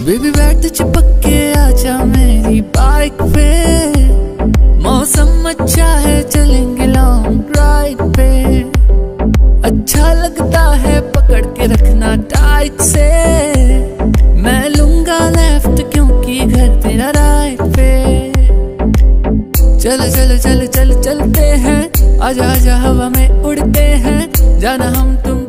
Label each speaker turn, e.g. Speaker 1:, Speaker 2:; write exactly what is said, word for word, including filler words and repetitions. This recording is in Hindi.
Speaker 1: बेबी बैठ चिपक के आजा मेरी बाइक पे, मौसम अच्छा है चलेंगे लॉन्ग ड्राइव पे। अच्छा लगता है पकड़ के रखना टाइट से, मैं लूंगा लेफ्ट क्योंकि घर तेरा राइट पे। चल चल चल चल चलते हैं, आजा आजा हवा में उड़ते हैं, जाना हम तुम